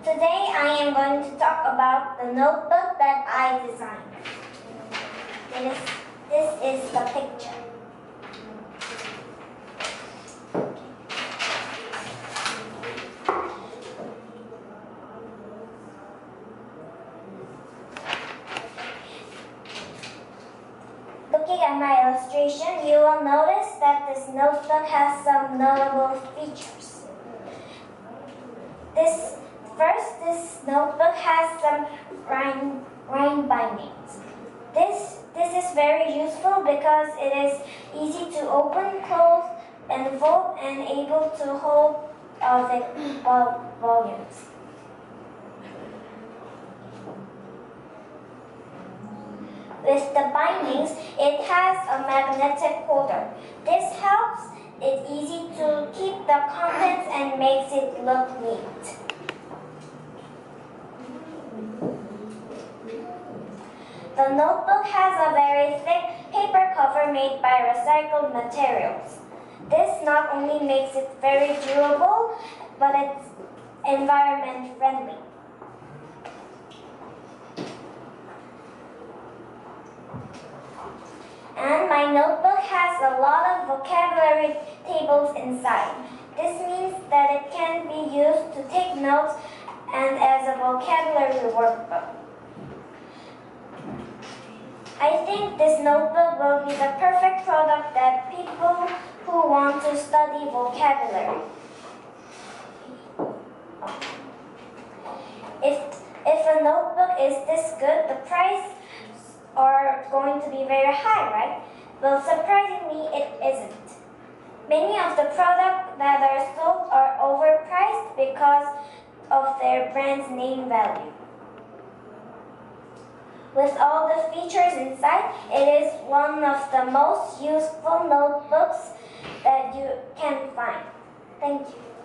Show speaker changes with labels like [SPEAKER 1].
[SPEAKER 1] Today I am going to talk about the notebook that I designed. This is the picture. Looking at my illustration, you will notice that this notebook has some notable features. This notebook has some rind bindings. This is very useful because it is easy to open, close, and fold, and able to hold volumes. With the bindings, it has a magnetic holder. This helps it easy to keep the contents and makes it look neat. The notebook has a very thick paper cover made by recycled materials. This not only makes it very durable, but it's environment friendly. And my notebook has a lot of vocabulary tables inside. This means that it can be used to take notes and as a vocabulary workbook. I think this notebook will be the perfect product that people who want to study vocabulary. If a notebook is this good, the price are going to be very high, right? Well, surprisingly, it isn't. Many of the products that are sold are overpriced because of their brand's name value. With all the features inside, it is one of the most useful notebooks that you can find. Thank you.